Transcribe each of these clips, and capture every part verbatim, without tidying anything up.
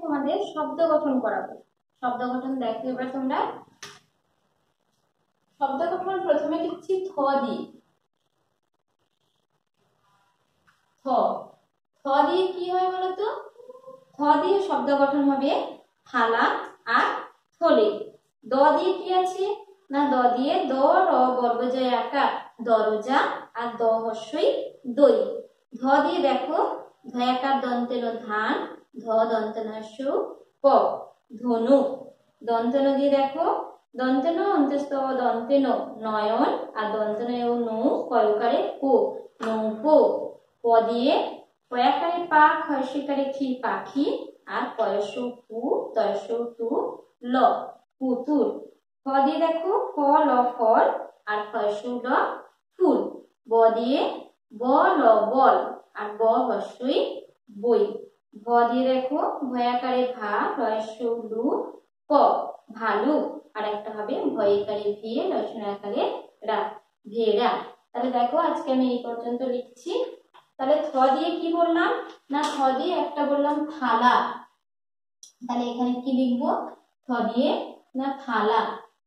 তোমাদের শব্দ গঠন করাবো। শব্দ গঠন দেখো এবার তোমরা। শব্দ গঠন প্রথমে লিখছি থ দিয়ে। থ থ দিয়ে কি হয় বলতো? থ দিয়ে শব্দ গঠন হবে থালা আর থলে। দ দিয়ে কি আছে না, দ দিয়ে দ র বর্গ জয় আকার দরজা আর দ হস্যই দই। ধ দিয়ে দেখো ধয়াকার দন্তেল ধান, ধ দন্তন হস্য প ধনু। দন্তন দিয়ে দেখো দন্তন অন্তস্থ দন্তেন নয়ন আর দন্তন নৌ কয়কারে কো নৌকো। প দিয়ে পয়াকারে পা খয়সিকারে খি পাখি আর পয়স পু তয়স তু ল পুতুল। খ দিয়ে দেখো ক ল ফল আর ফয়স ল ফুল। ব দিয়ে ব ল বল আর ব হস্যই বই। ভ দিয়ে দেখো ভয়াকারে ভা রয়স লু ক ভালু আর একটা হবে ভয়কারে ভে রসনাকারে রা ভেড়া। তাহলে দেখো আজকে আমি এই পর্যন্ত লিখছি। তাহলে থ দিয়ে কি বললাম না, থ দিয়ে একটা বললাম থালা। তাহলে এখানে কি লিখবো? থ দিয়ে না থালা,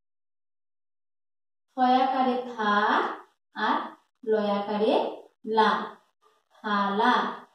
থয়াকারে থা আর লয়াকারে লা থালা।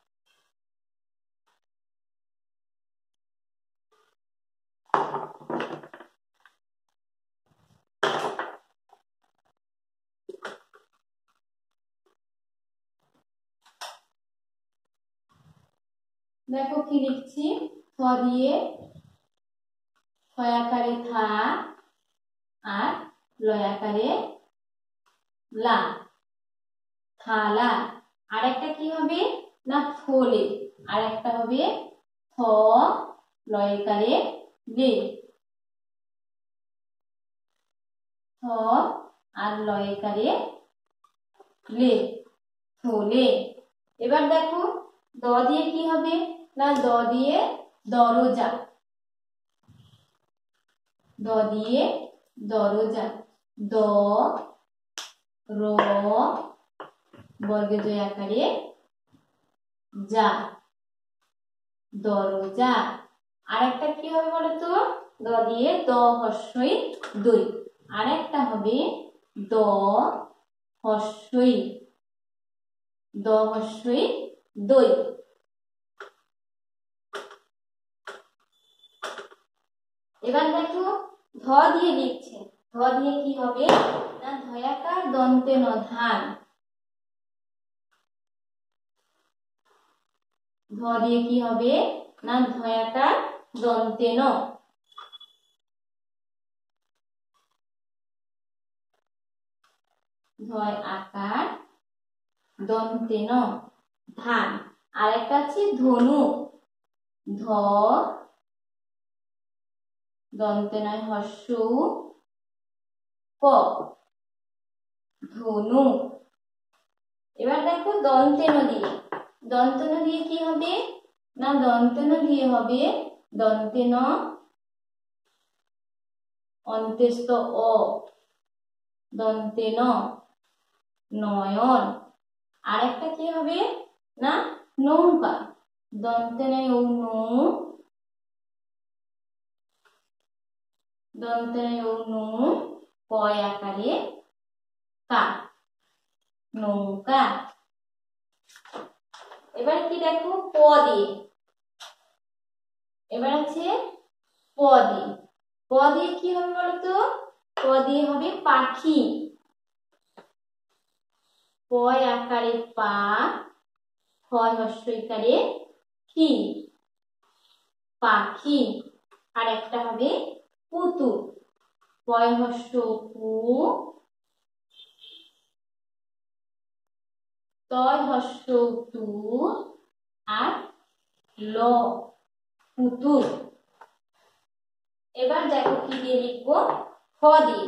দেখো কি লিখছি? থ দিয়ে থয়াকারে থা আর লয়াকারে লা থালা। আর একটা কি হবে না থলে, আর একটা হবে থ লয়কারে লে, থ আর লয়কারে লে থলে। এবার দেখো দ দিয়ে কি হবে না, দ দিয়ে দরজা, দ দিয়ে দরজা দ র বর্গে জয় আকারে যা দরজা। আর একটা কি হবে বলতো? দ দিয়ে দ হস্যই দই, আর একটা হবে দ হস্যই দ হস্যই দই। এবার দেখো ধ দিয়ে লিখছে। ধ দিয়ে কি হবে না, ধয়াকার দন্তে ন ধান। ধ দিয়ে কি হবে না, ধয়াকার দন্তে ন ধয় আকার দন্তে ন ধান। আর একটা আছে ধনু, ধ দন্তে নয় হস্য ক ধনু। এবার দেখো দন্তেন দিয়ে, দন্তেন দিয়ে কি হবে না, দন্তেন দিয়ে হবে দন্তেন অন্ত্যেস্থ অ দন্তেন নয়ন। আর একটা কি হবে না নৌকা, দন্তেন নৌ দন্তেন নৌ কয় আকারে কা নৌকা। এবার কি দেখো প দিয়ে, এবার আছে প দিয়ে। প দিয়ে কি হবে বলতো? প দিয়ে হবে পাখি, পয় আকারে পা ক্ষয় হস্যইকারে কি পাখি। আর একটা হবে পুতুল, পয় হস্য পু তয় হস্য তু আর ল পুতুল। এবার দেখো কি দিয়ে লিখবো? খ দিয়ে।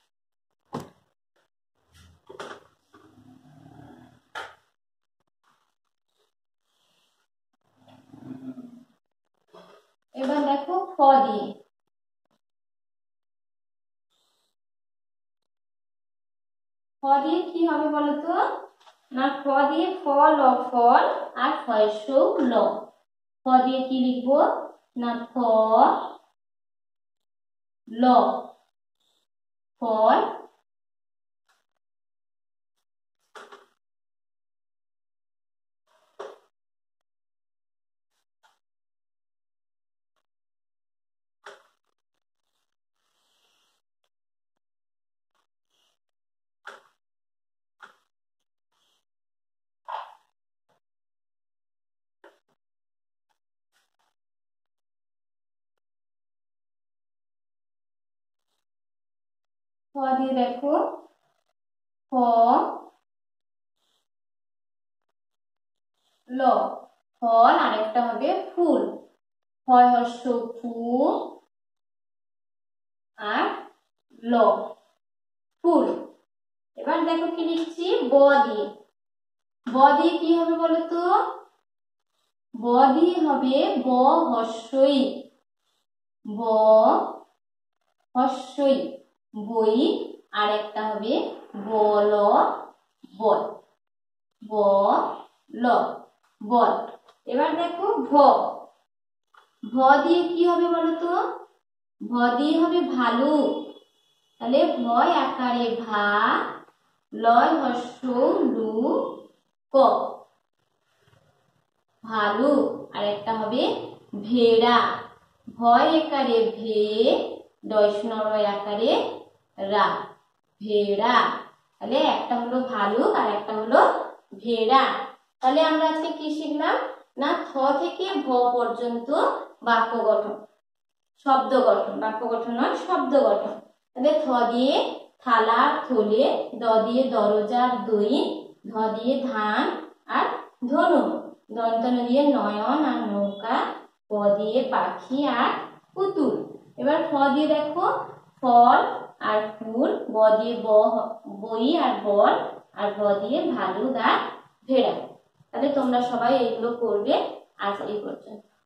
এবার দেখো খ দিয়ে, খ দিয়ে কি হবে বলতো না, খ দিয়ে ফল ল ফল আর ফয়স ল। খ দিয়ে কি লিখবো না ফ, ল, ফল, फ দিয়ে দেখো ফ, ল, ফল, আরেকটা হবে ফুল, হয় হর্ষ ফু আর ল, ফুল। এবার দেখো কি লিখছি, ব দিয়ে, ব দিয়ে কি হবে বলো তো, ব দিয়ে হবে ব হর্ষই, ব হর্ষই, বই, আর একটা হবে বল, বল, বল, বল। এবার দেখো ভ, ভ দিয়ে কি হবে বলো তো, ভ দিয়ে হবে ভালু, তাহলে ভয় আকারে ভা, লয় হর্ষ লু ক, ভালু। আর একটা হবে ভেড়া, ভয় আকারে ভে, দয়স্নরয় আকারে রা, ভেড়া। তাহলে একটা হলো ভালুক আর একটা হলো ভেড়া। তাহলে আমরা আজকে কি শিখলাম না, থ থেকে ভ পর্যন্ত বাক্য গঠন, শব্দ গঠন, বাক্য গঠন নয় শব্দ গঠন। তাহলে থ দিয়ে থালা থলে, দ দিয়ে দরজার দই, ধ দিয়ে ধান আর ধনু, দন্তন দিয়ে নয়ন আর নৌকা, প দিয়ে পাখি আর পুতুল। এবার ফ দিয়ে দেখো ফল আর ফুল, ব দিয়ে ব বই আর বল, আর ভ দিয়ে ভালুক আর ভেড়া। তাহলে তোমরা সবাই এইগুলো করবে। আজ এই পর্যন্ত।